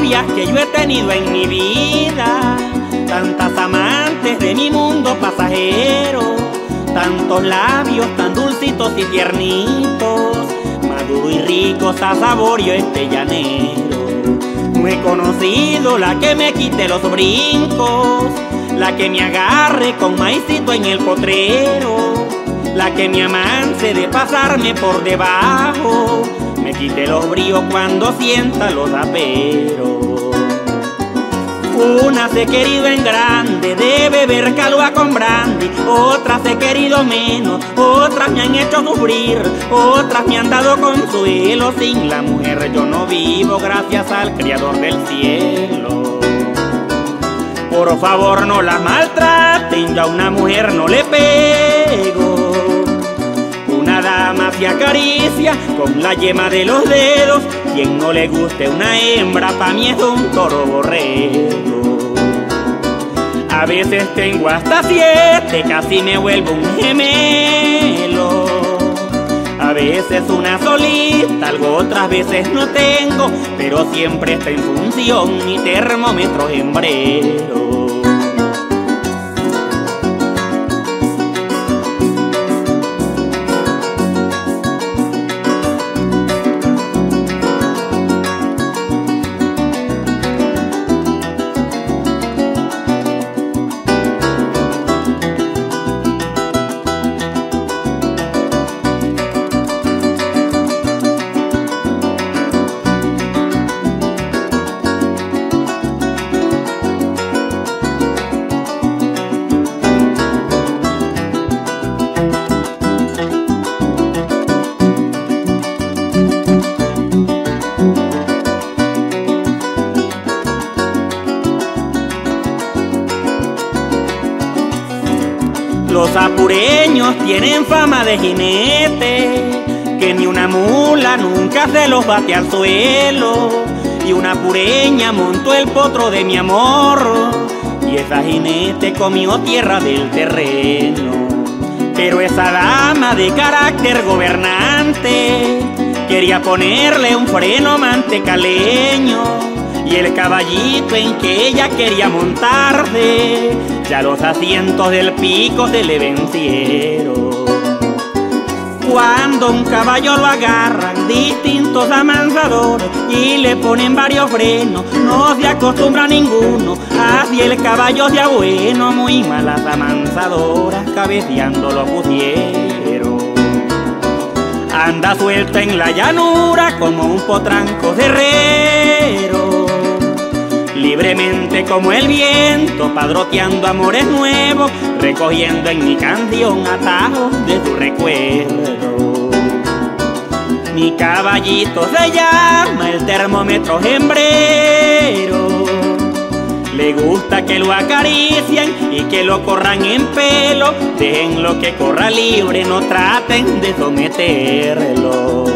novias que yo he tenido en mi vida, tantas amantes de mi mundo pasajero, tantos labios tan dulcitos y tiernitos, maduro y rico saborio este llanero. No he conocido la que me quite los brincos, la que me agarre con maicito en el potrero, la que me amance de pasarme por debajo, me quite los bríos cuando sienta los aperos. Unas he querido en grande, de beber calva con brandy, otras he querido menos, otras me han hecho sufrir, otras me han dado consuelo. Sin la mujer yo no vivo, gracias al Creador del cielo. Por favor no la maltraten, yo a una mujer no le pego. Una dama se acaricia con la yema de los dedos, quien no le guste una hembra pa' mí es un toro borrego. A veces tengo hasta 7, casi me vuelvo un gemelo. A veces una solita, algo otras veces no tengo, pero siempre está en función mi termómetro hembrero. Los apureños tienen fama de jinete, que ni una mula nunca se los bate al suelo. Y una apureña montó el potro de mi amor, y esa jinete comió tierra del terreno. Pero esa dama de carácter gobernante quería ponerle un freno mantecaleño, y el caballito en que ella quería montarse, ya los asientos del pico se le vencieron. Cuando un caballo lo agarran distintos amansadores y le ponen varios frenos, no se acostumbra a ninguno, así el caballo sea bueno, muy malas amansadoras cabeceando lo pusieron. Anda suelto en la llanura como un potranco cerrero, libremente como el viento, padroteando amores nuevos, recogiendo en mi canción atajos de tu recuerdo. Mi caballito se llama el termómetro hembrero, le gusta que lo acaricien y que lo corran en pelo, déjenlo que corra libre, no traten de someterlo.